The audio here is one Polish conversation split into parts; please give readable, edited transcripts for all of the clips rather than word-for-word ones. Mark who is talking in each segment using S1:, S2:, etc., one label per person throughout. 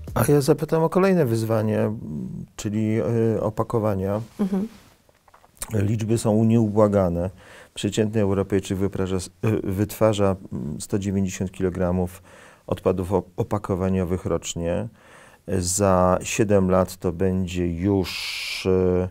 S1: A ja zapytam o kolejne wyzwanie, czyli opakowania. Liczby są nieubłagane. Przeciętny Europejczyk wytwarza 190 kg odpadów opakowaniowych rocznie. Za 7 lat to będzie już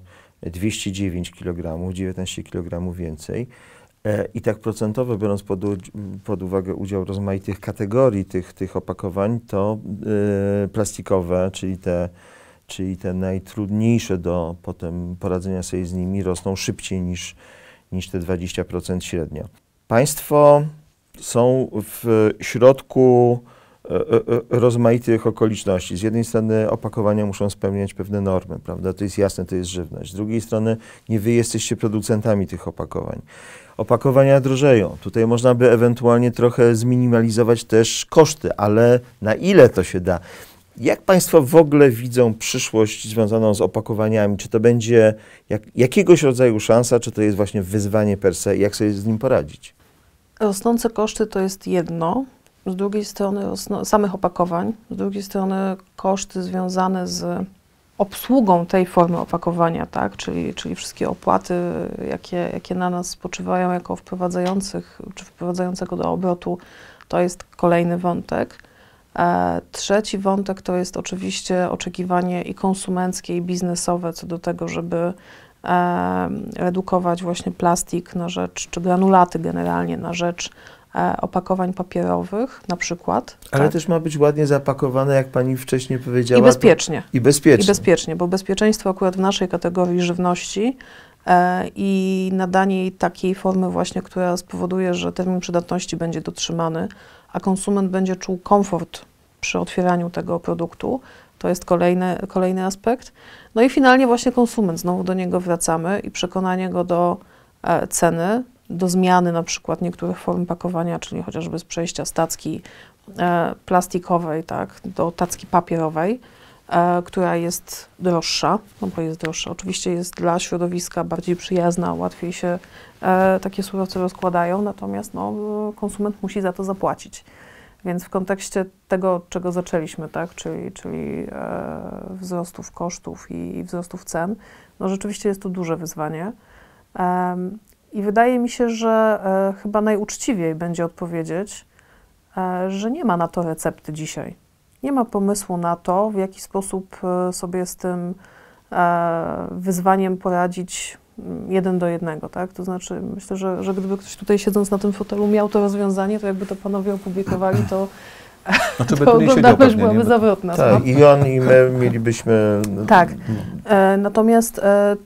S1: 209 kg, 19 kg więcej. I tak procentowo, biorąc pod uwagę udział rozmaitych kategorii tych opakowań, to plastikowe, czyli te najtrudniejsze do potem poradzenia sobie z nimi, rosną szybciej niż te 20% średnio. Państwo są w środku rozmaitych okoliczności. Z jednej strony opakowania muszą spełniać pewne normy, prawda? To jest jasne, to jest żywność. Z drugiej strony nie wy jesteście producentami tych opakowań. Opakowania drożeją. Tutaj można by ewentualnie trochę zminimalizować też koszty, ale na ile to się da? Jak Państwo w ogóle widzą przyszłość związaną z opakowaniami? Czy to będzie jakiegoś rodzaju szansa, czy to jest właśnie wyzwanie per se? Jak sobie z nim poradzić?
S2: Rosnące koszty to jest jedno. Z drugiej strony samych opakowań, z drugiej strony koszty związane z obsługą tej formy opakowania, tak? Czyli wszystkie opłaty, jakie na nas spoczywają jako wprowadzających, czy wprowadzającego do obrotu, to jest kolejny wątek. Trzeci wątek to jest oczywiście oczekiwanie i konsumenckie, i biznesowe co do tego, żeby redukować właśnie plastik na rzecz, czy granulaty generalnie na rzecz opakowań papierowych na przykład.
S1: Ale
S2: tak?
S1: też ma być ładnie zapakowane, jak Pani wcześniej powiedziała.
S2: I bezpiecznie.
S1: I bezpiecznie.
S2: I bezpiecznie, bo bezpieczeństwo akurat w naszej kategorii żywności i nadanie jej takiej formy właśnie, która spowoduje, że termin przydatności będzie dotrzymany, a konsument będzie czuł komfort przy otwieraniu tego produktu, to jest kolejny aspekt. No i finalnie właśnie konsument, znowu do niego wracamy i przekonanie go do ceny, do zmiany na przykład niektórych form pakowania, czyli chociażby z przejścia z tacki plastikowej, tak, do tacki papierowej, która jest droższa, no bo jest droższa. Oczywiście jest dla środowiska bardziej przyjazna, łatwiej się takie surowce rozkładają, natomiast no, konsument musi za to zapłacić. Więc w kontekście tego, od czego zaczęliśmy, tak, czyli wzrostów kosztów i wzrostów cen, no rzeczywiście jest to duże wyzwanie. I wydaje mi się, że chyba najuczciwiej będzie odpowiedzieć, że nie ma na to recepty dzisiaj. Nie ma pomysłu na to, w jaki sposób sobie z tym wyzwaniem poradzić 1 do 1, tak? To znaczy, myślę, że gdyby ktoś tutaj siedząc na tym fotelu miał to rozwiązanie, to jakby to panowie opublikowali, to oglądalność byłaby zawrotna.
S1: Tak, i on, i my mielibyśmy...
S2: Tak, natomiast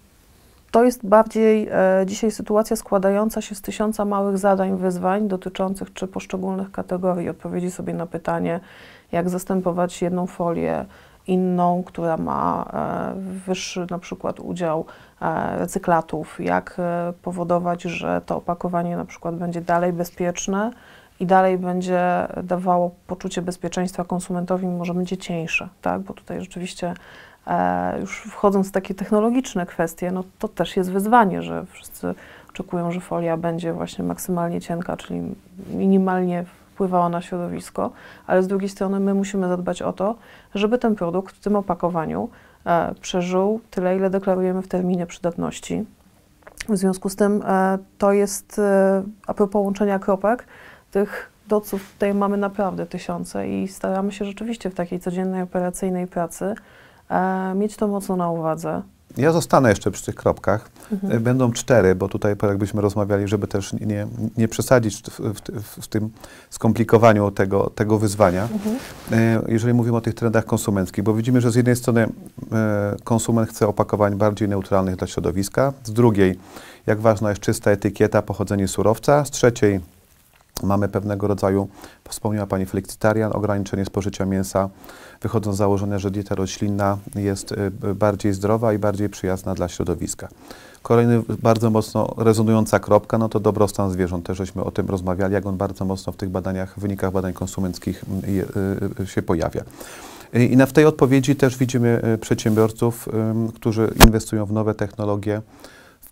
S2: to jest bardziej dzisiaj sytuacja składająca się z 1000 małych zadań, wyzwań dotyczących czy poszczególnych kategorii. Odpowiedzi sobie na pytanie, jak zastępować jedną folię inną, która ma wyższy na przykład udział recyklatów, jak powodować, że to opakowanie na przykład będzie dalej bezpieczne i dalej będzie dawało poczucie bezpieczeństwa konsumentowi, mimo że będzie cieńsze, tak? Bo tutaj rzeczywiście już wchodząc w takie technologiczne kwestie, no to też jest wyzwanie, że wszyscy oczekują, że folia będzie właśnie maksymalnie cienka, czyli minimalnie wpływała na środowisko, ale z drugiej strony my musimy zadbać o to, żeby ten produkt w tym opakowaniu przeżył tyle, ile deklarujemy w terminie przydatności. W związku z tym to jest, a propos łączenia kropek, tych doców tutaj mamy naprawdę tysiące i staramy się rzeczywiście w takiej codziennej, operacyjnej pracy mieć to mocno na uwadze.
S3: Ja zostanę jeszcze przy tych kropkach. Będą 4, bo tutaj jakbyśmy rozmawiali, żeby też nie przesadzić w tym skomplikowaniu tego wyzwania. Jeżeli mówimy o tych trendach konsumenckich, bo widzimy, że z jednej strony konsument chce opakowań bardziej neutralnych dla środowiska, z drugiej jak ważna jest czysta etykieta, pochodzenie surowca, z trzeciej mamy pewnego rodzaju, wspomniała Pani, flexitarian, ograniczenie spożycia mięsa, wychodząc z założenia, że dieta roślinna jest bardziej zdrowa i bardziej przyjazna dla środowiska. Kolejny bardzo mocno rezonująca kropka, no to dobrostan zwierząt. Też żeśmy o tym rozmawiali, jak on bardzo mocno w tych badaniach, w wynikach badań konsumenckich się pojawia. I w tej odpowiedzi też widzimy przedsiębiorców, którzy inwestują w nowe technologie,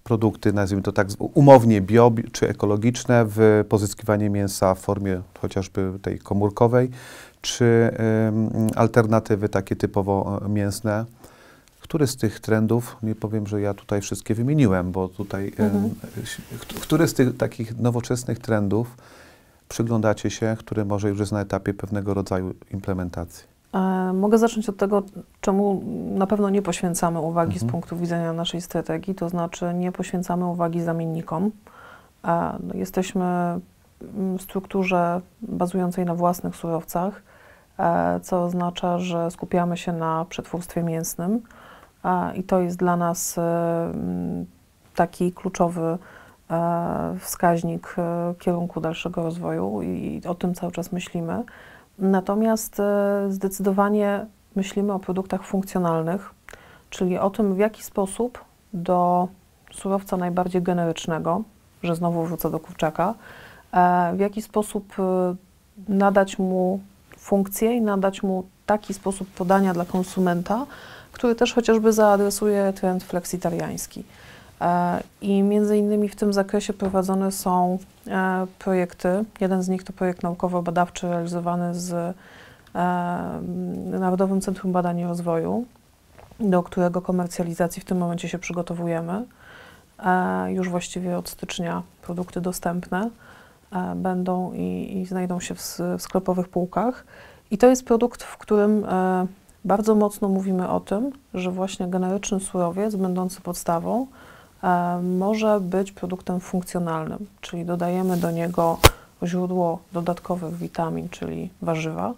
S3: produkty, nazwijmy to tak umownie bio czy ekologiczne, w pozyskiwanie mięsa w formie chociażby tej komórkowej, czy alternatywy takie typowo mięsne. Który z tych trendów, nie powiem, że ja tutaj wszystkie wymieniłem, bo tutaj, który z tych takich nowoczesnych trendów przyglądacie się, który może już jest na etapie pewnego rodzaju implementacji?
S2: Mogę zacząć od tego, czemu na pewno nie poświęcamy uwagi z punktu widzenia naszej strategii, to znaczy nie poświęcamy uwagi zamiennikom. Jesteśmy w strukturze bazującej na własnych surowcach, co oznacza, że skupiamy się na przetwórstwie mięsnym i to jest dla nas taki kluczowy wskaźnik kierunku dalszego rozwoju i o tym cały czas myślimy. Natomiast zdecydowanie myślimy o produktach funkcjonalnych, czyli o tym, w jaki sposób do surowca najbardziej generycznego, że znowu wrócę do kurczaka, w jaki sposób nadać mu funkcję i nadać mu taki sposób podania dla konsumenta, który też chociażby zaadresuje trend fleksitariański. I między innymi w tym zakresie prowadzone są projekty. Jeden z nich to projekt naukowo-badawczy realizowany z Narodowym Centrum Badań i Rozwoju, do którego komercjalizacji w tym momencie się przygotowujemy. Już właściwie od stycznia produkty dostępne będą i znajdą się w sklepowych półkach. I to jest produkt, w którym bardzo mocno mówimy o tym, że właśnie generyczny surowiec, będący podstawą, może być produktem funkcjonalnym, czyli dodajemy do niego źródło dodatkowych witamin, czyli warzywa.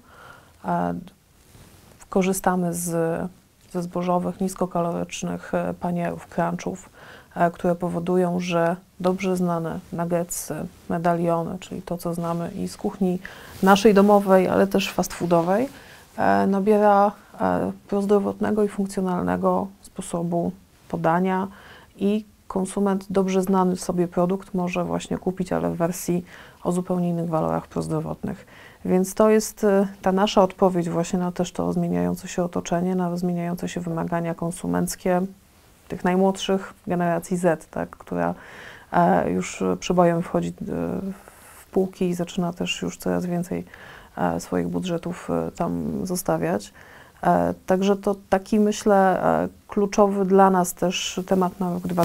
S2: Korzystamy ze zbożowych, niskokalorycznych panierów, crunchów, które powodują, że dobrze znane nuggetsy, medaliony, czyli to, co znamy i z kuchni naszej domowej, ale też fast foodowej, nabiera prozdrowotnego i funkcjonalnego sposobu podania i konsument dobrze znany sobie produkt może właśnie kupić, ale w wersji o zupełnie innych walorach prozdrowotnych. Więc to jest ta nasza odpowiedź właśnie na też to zmieniające się otoczenie, na zmieniające się wymagania konsumenckie tych najmłodszych generacji Z, tak, która już przebojem wchodzi w półki i zaczyna też już coraz więcej swoich budżetów tam zostawiać. Także to taki, myślę, kluczowy dla nas też temat na rok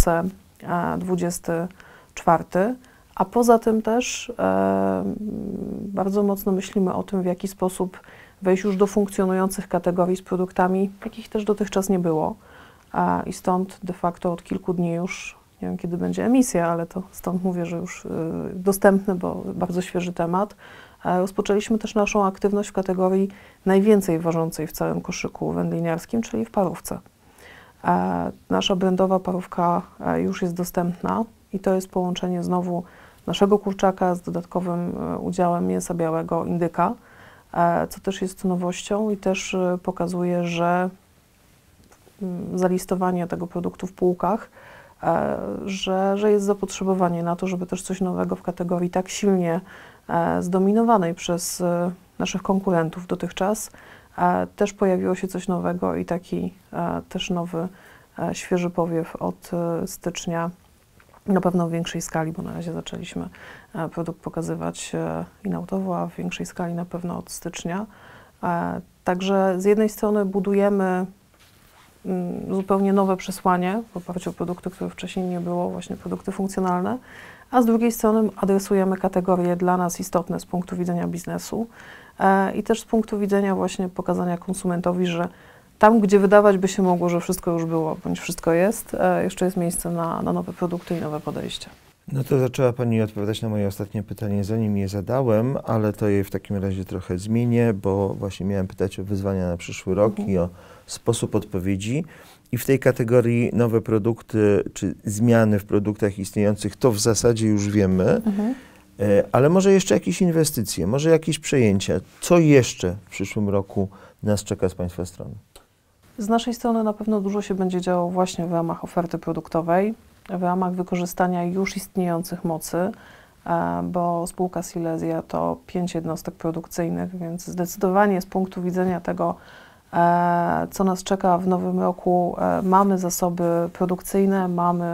S2: 2024, a poza tym też bardzo mocno myślimy o tym, w jaki sposób wejść już do funkcjonujących kategorii z produktami, jakich też dotychczas nie było. I stąd de facto od kilku dni już, nie wiem kiedy będzie emisja, ale to stąd mówię, że już dostępny, bo bardzo świeży temat. Rozpoczęliśmy też naszą aktywność w kategorii najwięcej ważącej w całym koszyku wędliniarskim, czyli w parówce. Nasza brandowa parówka już jest dostępna i to jest połączenie znowu naszego kurczaka z dodatkowym udziałem mięsa białego indyka, co też jest nowością i też pokazuje, że zalistowanie tego produktu w półkach, że jest zapotrzebowanie na to, żeby też coś nowego w kategorii tak silnie zdominowanej przez naszych konkurentów dotychczas, też pojawiło się coś nowego i taki też nowy, świeży powiew od stycznia, na pewno w większej skali, bo na razie zaczęliśmy produkt pokazywać in-outowo, a w większej skali na pewno od stycznia. Także z jednej strony budujemy zupełnie nowe przesłanie w oparciu o produkty, których wcześniej nie było, właśnie produkty funkcjonalne, a z drugiej strony adresujemy kategorie dla nas istotne z punktu widzenia biznesu i też z punktu widzenia właśnie pokazania konsumentowi, że tam, gdzie wydawać by się mogło, że wszystko już było, bądź wszystko jest, jeszcze jest miejsce na nowe produkty i nowe podejścia.
S1: No to zaczęła Pani odpowiadać na moje ostatnie pytanie, zanim je zadałem, ale to je w takim razie trochę zmienię, bo właśnie miałem pytać o wyzwania na przyszły rok i o sposób odpowiedzi. I w tej kategorii nowe produkty, czy zmiany w produktach istniejących, to w zasadzie już wiemy, ale może jeszcze jakieś inwestycje, może jakieś przejęcia. Co jeszcze w przyszłym roku nas czeka z Państwa strony?
S2: Z naszej strony na pewno dużo się będzie działo właśnie w ramach oferty produktowej, w ramach wykorzystania już istniejących mocy, bo spółka Silesia to 5 jednostek produkcyjnych, więc zdecydowanie z punktu widzenia tego, co nas czeka w nowym roku, mamy zasoby produkcyjne, mamy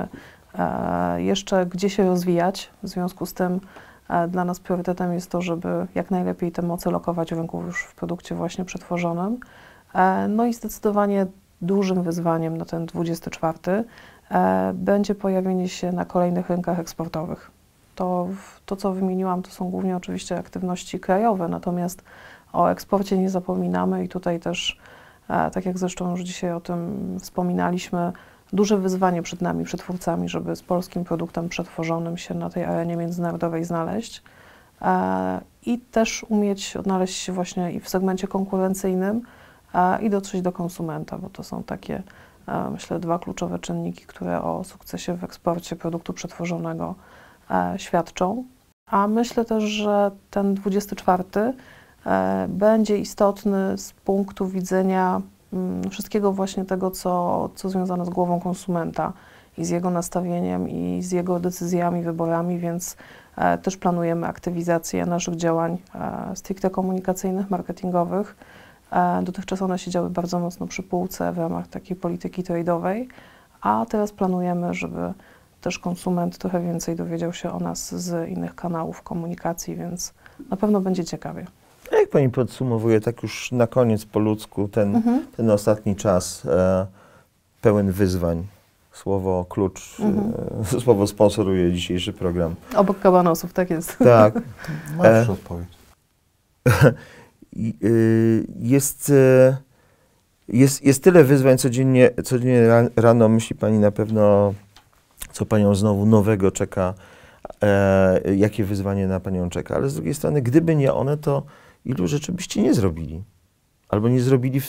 S2: jeszcze gdzie się rozwijać. W związku z tym dla nas priorytetem jest to, żeby jak najlepiej te moce lokować w rynku już w produkcie właśnie przetworzonym. No i zdecydowanie dużym wyzwaniem na ten 24 będzie pojawienie się na kolejnych rynkach eksportowych. To, co wymieniłam, to są głównie oczywiście aktywności krajowe, natomiast o eksporcie nie zapominamy i tutaj też, tak jak zresztą już dzisiaj o tym wspominaliśmy, duże wyzwanie przed nami, przetwórcami, żeby z polskim produktem przetworzonym się na tej arenie międzynarodowej znaleźć i też umieć odnaleźć się właśnie i w segmencie konkurencyjnym i dotrzeć do konsumenta, bo to są takie, myślę, dwa kluczowe czynniki, które o sukcesie w eksporcie produktu przetworzonego świadczą. A myślę też, że ten 24 będzie istotny z punktu widzenia wszystkiego właśnie tego, co związane z głową konsumenta i z jego nastawieniem i z jego decyzjami, wyborami, więc też planujemy aktywizację naszych działań stricte komunikacyjnych, marketingowych. Dotychczas one siedziały bardzo mocno przy półce w ramach takiej polityki trade'owej, a teraz planujemy, żeby też konsument trochę więcej dowiedział się o nas z innych kanałów komunikacji, więc na pewno będzie ciekawie.
S1: A jak Pani podsumowuje, tak już na koniec po ludzku, ten ostatni czas pełen wyzwań? Słowo klucz, słowo sponsoruje dzisiejszy program.
S2: Obok kabanosów, tak jest.
S1: Tak.
S3: Masz odpowiedź.
S1: Jest tyle wyzwań codziennie rano, myśli Pani na pewno, co Panią znowu nowego czeka, jakie wyzwanie na Panią czeka. Ale z drugiej strony, gdyby nie one, to ilu rzeczy byście nie zrobili? Albo nie zrobili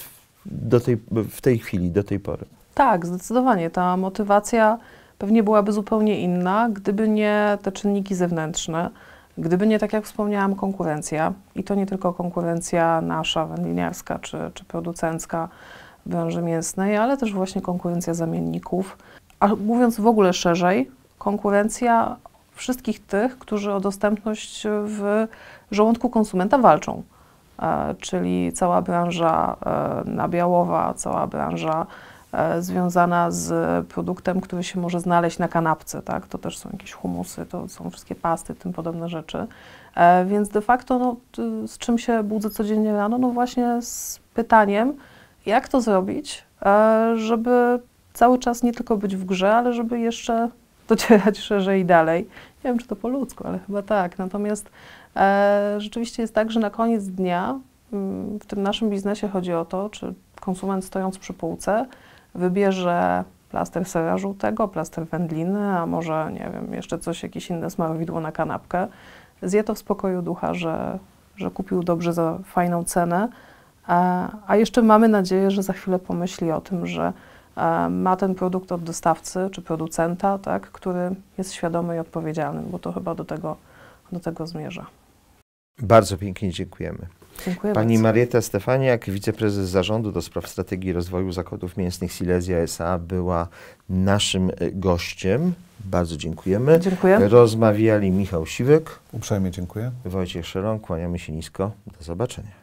S1: w tej chwili, do tej pory.
S2: Tak, zdecydowanie. Ta motywacja pewnie byłaby zupełnie inna, gdyby nie te czynniki zewnętrzne, gdyby nie, tak jak wspomniałam, konkurencja. I to nie tylko konkurencja nasza, wędliniarska czy producencka w branży mięsnej, ale też właśnie konkurencja zamienników. A mówiąc w ogóle szerzej, konkurencja wszystkich tych, którzy o dostępność w żołądku konsumenta walczą. Czyli cała branża nabiałowa, cała branża związana z produktem, który się może znaleźć na kanapce, tak? To też są jakieś humusy, to są wszystkie pasty, tym podobne rzeczy. Więc de facto no, z czym się budzę codziennie rano? No właśnie z pytaniem, jak to zrobić, żeby cały czas nie tylko być w grze, ale żeby jeszcze docierać szerzej i dalej. Nie wiem, czy to po ludzku, ale chyba tak. Natomiast rzeczywiście jest tak, że na koniec dnia w tym naszym biznesie chodzi o to, czy konsument stojąc przy półce wybierze plaster sera żółtego, plaster wędliny, a może, nie wiem, jeszcze coś, jakieś inne smarowidło na kanapkę. Zje to w spokoju ducha, że kupił dobrze za fajną cenę, a jeszcze mamy nadzieję, że za chwilę pomyśli o tym, że ma ten produkt od dostawcy czy producenta, tak, który jest świadomy i odpowiedzialny, bo to chyba do tego zmierza.
S1: Bardzo pięknie dziękujemy.
S2: Dziękuję
S1: Pani
S2: bardzo.
S1: Marieta Stefaniak, wiceprezes zarządu do spraw strategii rozwoju zakładów mięsnych Silesia S.A. była naszym gościem. Bardzo dziękujemy.
S2: Dziękuję.
S1: Rozmawiali Michał Siwek,
S3: Uprzejmie dziękuję.
S1: Wojciech Szelon. Kłaniamy się nisko. Do zobaczenia.